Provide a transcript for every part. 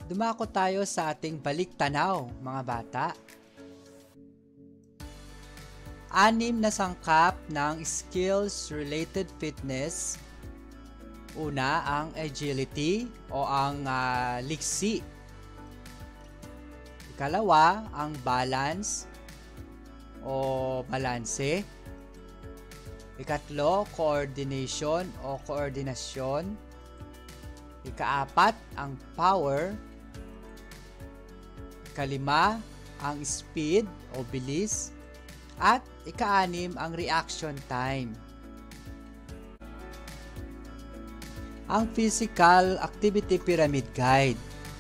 Dumako tayo sa ating balik-tanaw, mga bata. 6 na sangkap ng skills-related fitness. Una, ang agility o ang liksi. Ikalawa, ang balance o balanse. Ikatlo, coordination o koordinasyon. Ikaapat, ang power. Ikalima, ang speed o bilis. At ika-6, ang reaction time. Ang Physical Activity Pyramid Guide.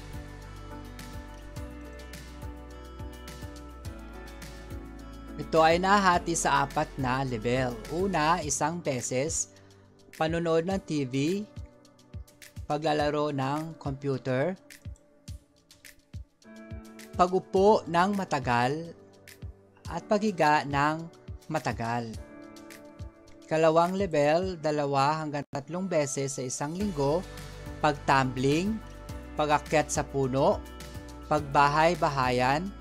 Ito ay nahati sa 4 na level. Una, 1 beses, panonood ng TV, paglalaro ng computer, pag-upo ng matagal, at paghiga ng matagal. Ikalawang level, 2 hanggang 3 beses sa isang linggo, pag-tumbling, pag-akyat sa puno, pagbahay-bahayan,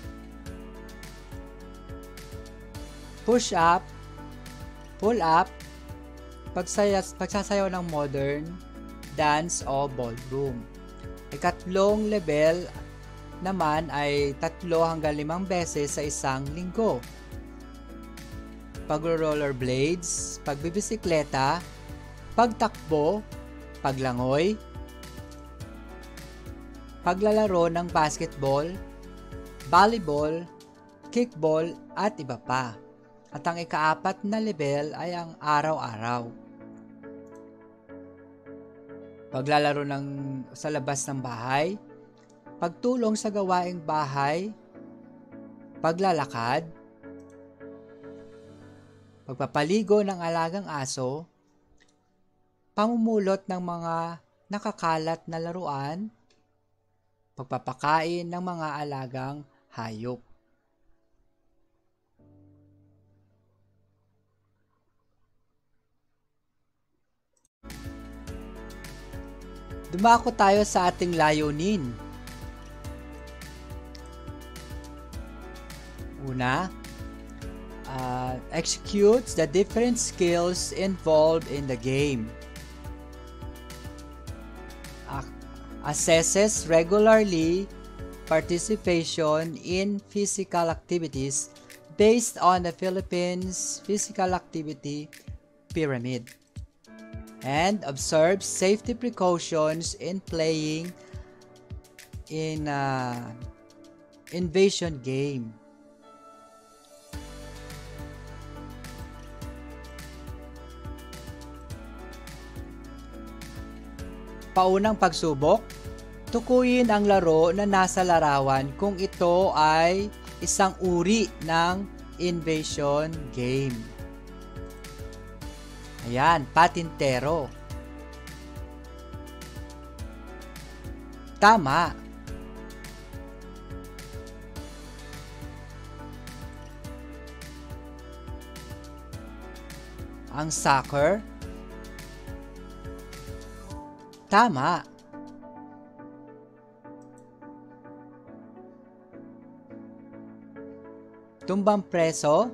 push-up, pull-up, pagsasayaw ng modern, dance o ballroom. Ikatlong level naman ay 3 hanggang 5 beses sa isang linggo. Pag-rollerblades, pagbibisikleta, pagtakbo, paglangoy, paglalaro ng basketball, volleyball, kickball at iba pa. At ang ika-4 na level ay ang araw-araw. Paglalaro sa labas ng bahay, pagtulong sa gawaing bahay, paglalakad, pagpapaligo ng alagang aso, pamumulot ng mga nakakalat na laruan, pagpapakain ng mga alagang hayop. Dumako tayo sa ating layunin. Una, executes the different skills involved in the game. Assesses regularly participation in physical activities based on the Philippines Physical Activity Pyramid. And observes safety precautions in playing in invasion game. Paunang pagsubok, tukuyin ang laro na nasa larawan kung ito ay isang uri ng invasion game. Ayan, patintero. Tama. Ang soccer. Tama. Tumbang preso?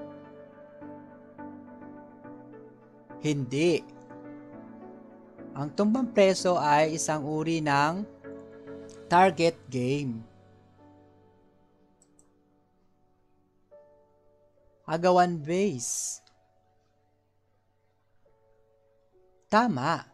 Hindi. Ang tumbang preso ay isang uri ng target game. Agawan base. Tama.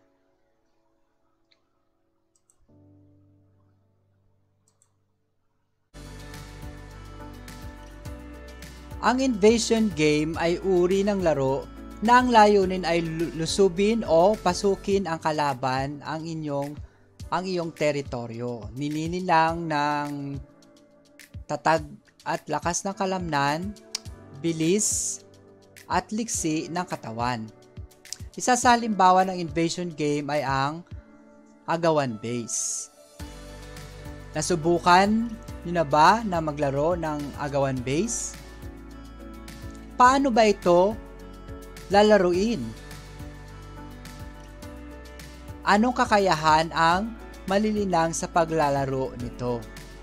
Ang invasion game ay uri ng laro na ang layunin ay lusubin o pasukin ang kalaban ang iyong teritoryo. Nilinilang ng tatag at lakas ng kalamnan, bilis at liksi ng katawan. Isa sa halimbawa ng invasion game ay ang agawan base. Nasubukan niyo na ba na maglaro ng agawan base? Paano ba ito lalaruin? Anong kakayahan ang malilinang sa paglalaro nito.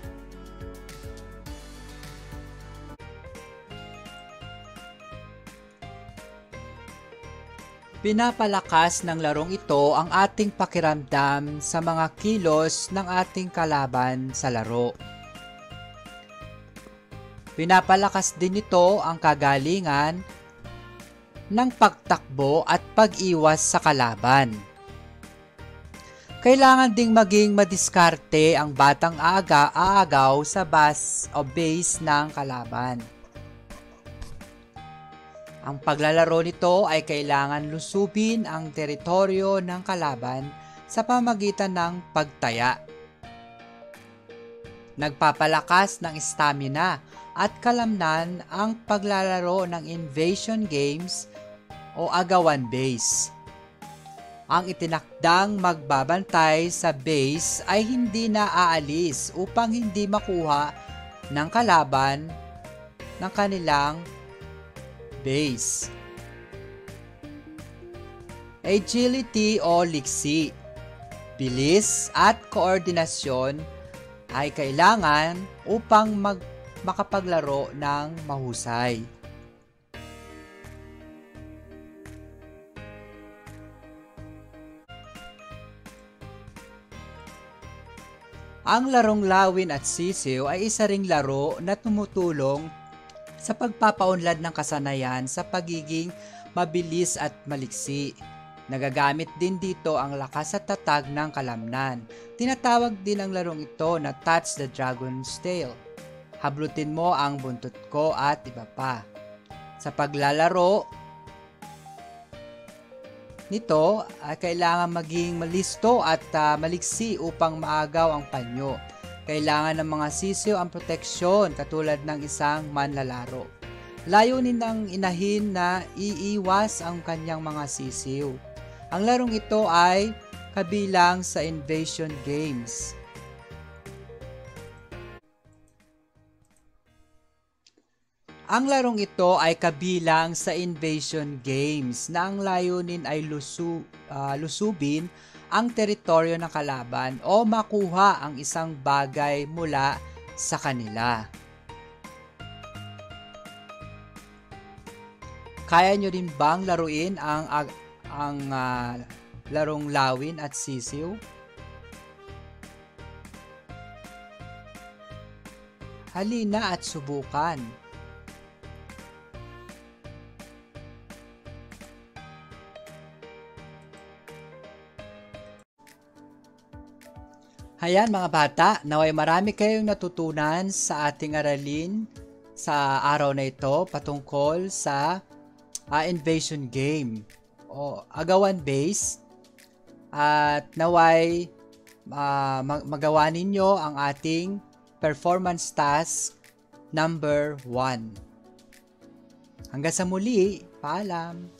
Pinapalakas ng larong ito ang ating pakiramdam sa mga kilos ng ating kalaban sa laro. Pinapalakas din ito ang kagalingan ng pagtakbo at pag-iwas sa kalaban. Kailangan ding maging madiskarte ang batang aagaw sa base ng kalaban. Ang paglalaro nito ay kailangan lusubin ang teritoryo ng kalaban sa pamamagitan ng pagtaya. Nagpapalakas ng stamina at kalamnan ang paglalaro ng invasion games o agawan base. Ang itinakdang magbabantay sa base ay hindi na aalis upang hindi makuha ng kalaban ng kanilang base. Agility o liksi, bilis at koordinasyon ay kailangan upang makapaglaro ng mahusay. Ang larong lawin at sisiw ay isa ring laro na tumutulong sa pagpapaunlad ng kasanayan sa pagiging mabilis at maliksi. Nagagamit din dito ang lakas at tatag ng kalamnan. Tinatawag din ang larong ito na Touch the Dragon's Tail. Hablutin mo ang buntot ko at iba pa. Sa paglalaro nito ay kailangan maging malisto at maliksi upang maagaw ang panyo. Kailangan ng mga sisiw ang proteksyon katulad ng isang manlalaro. Layunin ng inahin na iiwas ang kanyang mga sisiw. Ang larong ito ay kabilang sa invasion games. Ang larong ito ay kabilang sa invasion games na ang layunin ay lusubin ang teritoryo ng kalaban o makuha ang isang bagay mula sa kanila. Kaya nyo rin bang laruin ang larong lawin at sisiw? Halina at subukan. Hayan mga bata, naway marami kayong natutunan sa ating aralin sa araw na ito patungkol sa invasion game o agawan base at naway magawa ninyo ang ating performance task number 1. Hanggang sa muli, paalam!